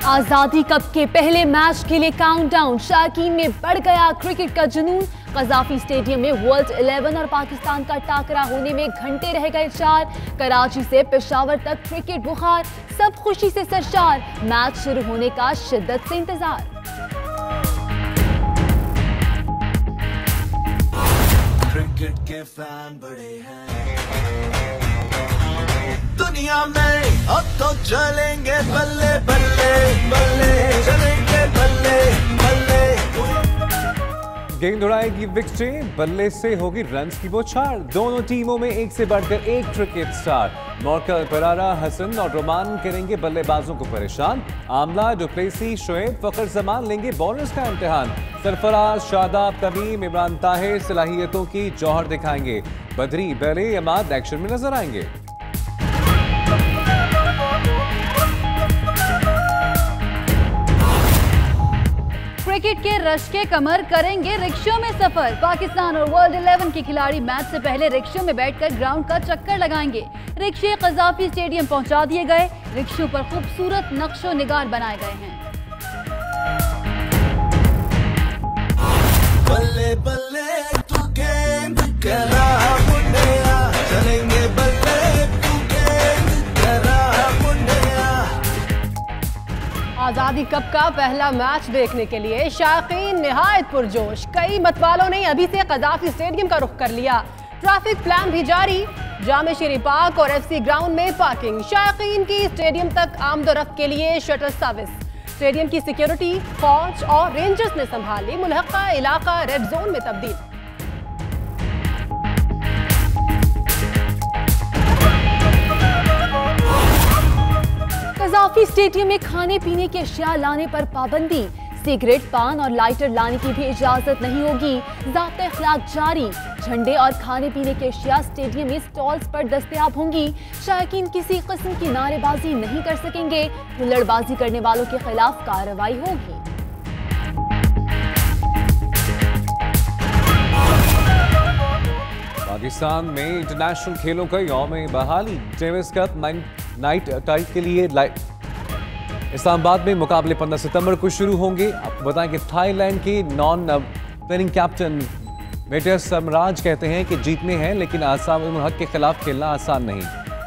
आजादी कप के पहले मैच के लिए काउंटडाउन, शायकीन में बढ़ गया क्रिकेट का जुनून। कजाफी स्टेडियम में वर्ल्ड 11 और पाकिस्तान का टाकरा होने में घंटे रह गए 4। कराची से पेशावर तक क्रिकेट बुखार, सब खुशी से सरशार। मैच शुरू होने का शिद्दत से इंतजार। क्रिकेट के फैन बड़े हैं दुनिया में, अब तो चलेंगे बल्ले बल्ले बल्ले, चलेंगे बल्ले बल्ले। गेंद उड़ाएगी विकेट, बल्ले से होगी रन्स की बौछार। दोनों टीमों में एक से बढ़कर एक cricket star. Morkel, Perera, Hasan और रोमान करेंगे बल्लेबाजों को परेशान। आमला, डुप्लेसी, शोएब, फखर जमान लेंगे बॉलर्स का इम्तिहान। सरफराज, शादाब, तमीम, इमरान ताहिर सलाहियतों की जौहर दिखाएंगे। बदरी, बेले, अमाद एक्शन में नजर आएंगे। क्रिकेट के रश के कमर करेंगे रिक्शों में सफर। पाकिस्तान और वर्ल्ड 11 के खिलाड़ी मैच से पहले रिक्शों में बैठकर ग्राउंड का चक्कर लगाएंगे। रिक्शे कजाफी स्टेडियम पहुंचा दिए गए। रिक्शों पर खूबसूरत नक्शो निगार बनाए गए हैं। बल्ले बल्ले तू गेंद करा मुंडिया, चलेंगे बल्ले तू गेंद करा मुंडिया। आजादी कप का पहला मैच देखने के लिए शायकीन निहायत पुरजोश। कई मतवालों ने अभी से कजाफी स्टेडियम का रुख कर लिया। ट्रैफिक प्लान भी जारी। जामे शेरी पार्क और एफसी ग्राउंड में पार्किंग। शायकीन की स्टेडियम तक आमदोरफ्त के लिए शटल सर्विस। स्टेडियम की सिक्योरिटी फौज और रेंजर्स ने संभाली। मुल्हका इलाका रेड जोन में तब्दील। कजाफी स्टेडियम में खाने पीने के अशिया लाने पर पाबंदी। सिगरेट, पान और लाइटर लाने की भी इजाजत नहीं होगी। ज़ाब्ता इखलाक जारी। झंडे और खाने पीने के अशिया स्टेडियम में स्टॉल्स पर दस्तयाब होंगी। शायकीन किसी किस्म की नारेबाजी नहीं कर सकेंगे। हुल्लड़बाजी करने वालों के खिलाफ कार्रवाई होगी। पाकिस्तान में इंटरनेशनल खेलों का यौम बहाली। डेविस कप नाइट टाइप के लिए इस्लामाबाद में मुकाबले 15 सितंबर को शुरू होंगे। आपको बताएं कि थाईलैंड के नॉन प्लेइंग कैप्टन मेटर समराज कहते हैं कि जीतने हैं, लेकिन आसाम उल हक के खिलाफ खेलना आसान नहीं।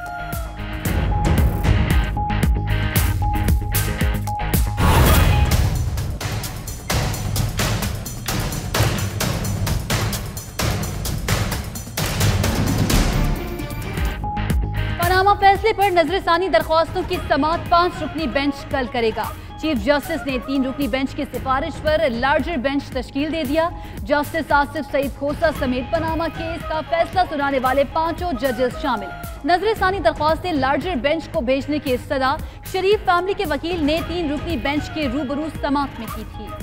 फैसले पर नजरसानी दरख्वास्तों की समाअत 5 रुकनी बेंच कल करेगा। चीफ जस्टिस ने 3 रुकनी बेंच की सिफारिश पर लार्जर बेंच तश्कील दे दिया। जस्टिस आसिफ सईद खोसा समेत पनामा केस का फैसला सुनाने वाले 5 जजेस शामिल। नजरसानी दरख्वास्तें लार्जर बेंच को भेजने की इस्तदा शरीफ फैमिली के वकील ने 3 रुकनी बेंच के रूबरू समाअत में की थी।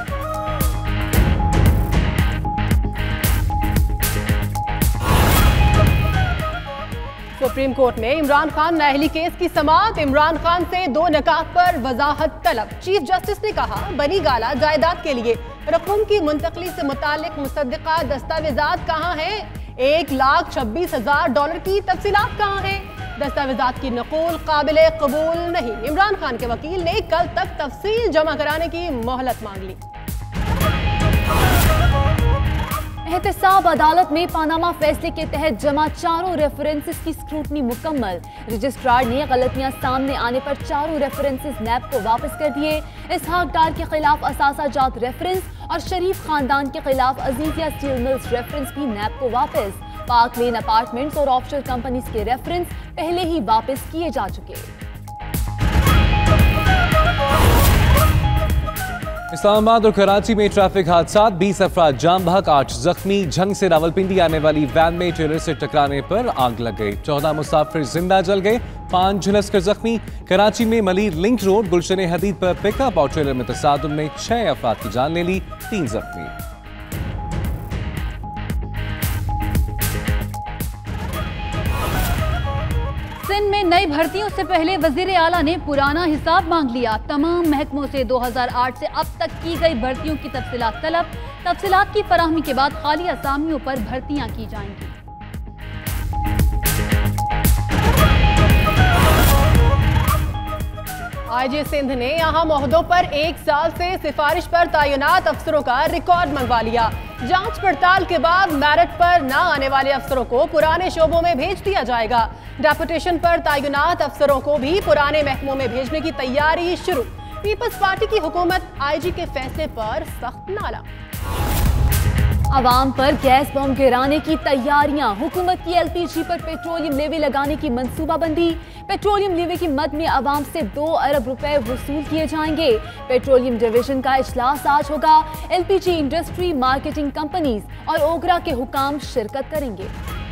सुप्रीम कोर्ट में इमरान खान नाअहली केस की समाअत। इमरान खान से 2 निकात पर वजाहत तलब। चीफ जस्टिस ने कहा, बनी गाला जायदाद के लिए रकूम की मुंतकली से मुतालिक मुसद्दिका दस्तावेजात कहाँ हैं? $1,26,000 की तफसीलात कहाँ हैं? दस्तावेजात की नकूल काबिल कबूल नहीं। इमरान खान के वकील ने कल तक तफसील जमा कराने की मोहलत मांग ली। एहतसाब अदालत में पानामा फैसले के तहत जमा 4 रेफरेंसेस की स्क्रूटनी मुकम्मल। रजिस्ट्रार ने गलतियां सामने आने पर 4 रेफरेंसेस नैब को वापस कर दिए। इसहाक डार के खिलाफ असासा जात रेफरेंस और शरीफ खानदान के खिलाफ अजीजिया स्टील मिल्स रेफरेंस भी नैब को वापस। पार्क लेन अपार्टमेंट्स और ऑफशोर कंपनीज के रेफरेंस पहले ही वापस किए जा चुके। इस्लामाबाद और कराची में ट्रैफिक हादसा, 20 अफराद जाम बहक, 8 जख्मी। झंग से रावलपिंडी आने वाली वैन में ट्रेलर से टकराने पर आग लग गई। 14 मुसाफिर जिंदा जल गए, 5 झुलसकर जख्मी। कराची में मलीर लिंक रोड गुलशन हदीद पर पिकअप और ट्रेलर में तसादुम ने 6 अफराद की जान ले ली, 3 जख्मी। सिंध में नई भर्तियों से पहले वजीर आला ने पुराना हिसाब मांग लिया। तमाम महकमों से 2008 से अब तक की गई भर्तियों की तफसीलात तलब। तफसीलात की फराहमी के बाद खाली असामियों पर भर्तियां की जाएंगी। आईजी सिंध ने अहम ओहदों पर 1 साल से सिफारिश पर तैनात अफसरों का रिकॉर्ड मंगवा लिया। जांच पड़ताल के बाद मेरिट पर न आने वाले अफसरों को पुराने शोबों में भेज दिया जाएगा। डेपुटेशन पर तैनात अफसरों को भी पुराने महकमों में भेजने की तैयारी शुरू। पीपल्स पार्टी की हुकूमत आईजी के फैसले पर सख्त नाला। अवाम पर गैस बम गिराने की तैयारियां। हुकूमत की एलपीजी पर पेट्रोलियम लेवी लगाने की मंसूबाबंदी। पेट्रोलियम लेवी की मद में अवाम से 2 अरब रुपए वसूल किए जाएंगे। पेट्रोलियम डिवीजन का इजलास आज होगा। एलपीजी इंडस्ट्री, मार्केटिंग कंपनीज और ओगरा के हुकाम शिरकत करेंगे।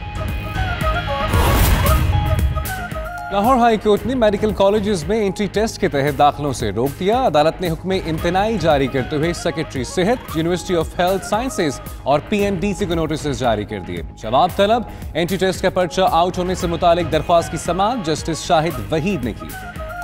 लाहौर हाई कोर्ट ने मेडिकल कॉलेजेस में एंट्री टेस्ट के तहत दाखिलों से रोक दिया। अदालत ने हुक्म इम्तनाई जारी करते हुए सेक्रेटरी सेहत, यूनिवर्सिटी ऑफ हेल्थ साइंसेज और पीएनडीसी को नोटिस जारी कर दिए। जवाब तलब। एंट्री टेस्ट का पर्चा आउट होने से मुतालिक दरख्वास्त की समाअत जस्टिस शाहिद वहीद ने की।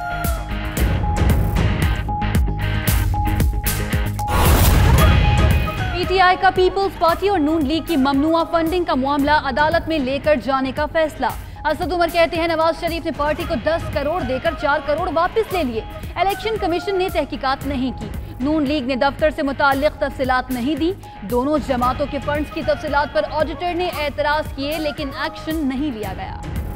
पीटीआई का पीपल्स पार्टी और नून लीग की ममनुआ फंडिंग का मामला अदालत में लेकर जाने का फैसला। असद उमर कहते हैं नवाज शरीफ ने पार्टी को 10 करोड़ देकर 4 करोड़ वापस ले लिए। इलेक्शन कमीशन ने तहकीकात नहीं की। नून लीग ने दफ्तर से मुताल्लिक तफसीलात नहीं दी। दोनों जमातों के फंड्स की तफसीलात पर ऑडिटर ने एतराज किए, लेकिन एक्शन नहीं लिया गया।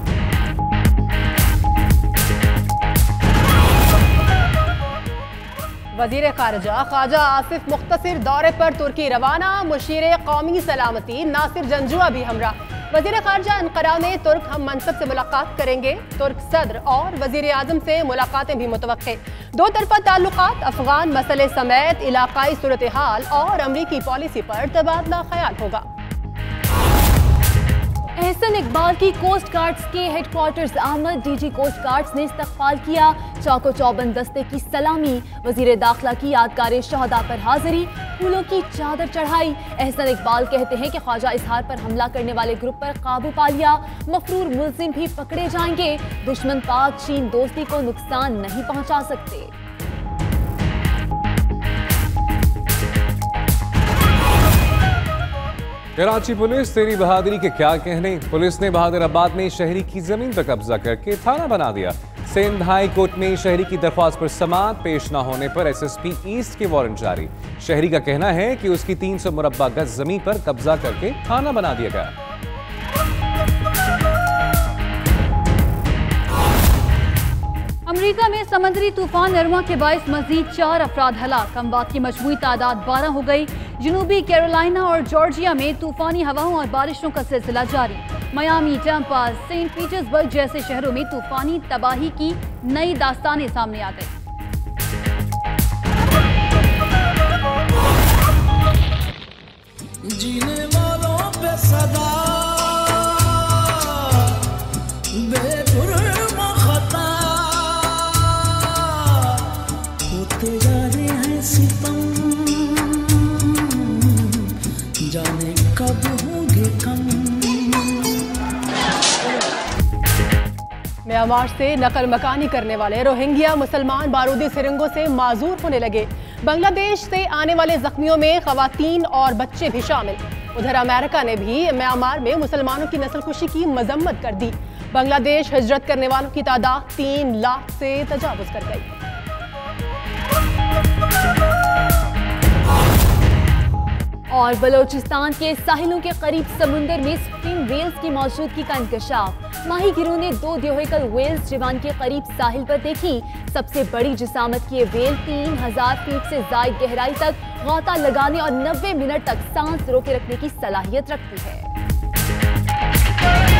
वजीर खारजा ख्वाजा आसिफ मुख्तसिर दौरे पर तुर्की रवाना। मुशीर कौमी सलामती नासिर जंजुआ भी हमरा। वजीर खारजा अंकारा में तुर्क हम मनसब से मुलाकात करेंगे। तुर्क सदर और वजीर आजम से मुलाकातें भी मुतवक्के। 2 तरफा ताल्लुकात, अफगान मसले समेत इलाकाई सूरत हाल और अमरीकी पॉलिसी पर तबादला ख्याल होगा। एहसन इकबाल की कोस्ट गार्ड्स के हेडक्वार्टर्स आमद। डीजी कोस्ट गार्ड्स ने इस्तकबाल किया। चौको चौबंद दस्ते की सलामी। वजीर दाखिला की यादगार शहदा पर हाजिरी। फूलों की चादर चढ़ाई। एहसन इकबाल कहते हैं कि ख्वाजा इजहार पर हमला करने वाले ग्रुप पर काबू पा लिया। मफरूर मुल्जिम भी पकड़े जाएंगे। दुश्मन पाक चीन दोस्ती को नुकसान नहीं पहुंचा सकते। कराची पुलिस तेरी बहादुरी के क्या कहने। पुलिस ने बहादुराबाद में शहरी की जमीन पर कब्जा करके थाना बना दिया। सिंध हाई कोर्ट में शहरी की दरख्वास्त पर समाअत पेश न होने पर एसएसपी ईस्ट के वारंट जारी। शहरी का कहना है कि उसकी 300 मुरब्बा गज जमीन पर कब्जा करके थाना बना दिया गया। अमेरिका में समुद्री तूफान इरमा के बाइस मजीद 4 अफराद हलाक। अमवात की मजमूई तादाद 12 हो गई। जनूबी कैरोलिना और जॉर्जिया में तूफानी हवाओं और बारिशों का सिलसिला जारी। मियामी, टैम्पा, सेंट पीटर्सबर्ग जैसे शहरों में तूफानी तबाही की नई दास्तानें सामने आ गई। जीने वालों पे सदा बेजुर्म खता होते जा रहे हैं सितम, जाने कब होंगे कम। म्यांमार से नकल मकानी करने वाले रोहिंग्या मुसलमान बारूदी सिरंगों से माजूर होने लगे। बांग्लादेश से आने वाले जख्मियों में खवातीन और बच्चे भी शामिल। उधर अमेरिका ने भी म्यांमार में मुसलमानों की नस्लकुशी की मजम्मत कर दी। बांग्लादेश हिजरत करने वालों की तादाद 3 लाख से तजावुज कर गई। और बलोचिस्तान के साहिलों के करीब समुंदर में स्प्रिंग वेल्स की मौजूदगी का इंकशाफ। माहीगिरों ने 2 डियोहिकल वेल्स जीवान के करीब साहिल पर देखी। सबसे बड़ी जिसामत की ये वेल 3000 फीट से ज़ायद गहराई तक गौता लगाने और 90 मिनट तक सांस रोके रखने की सलाहियत रखती है।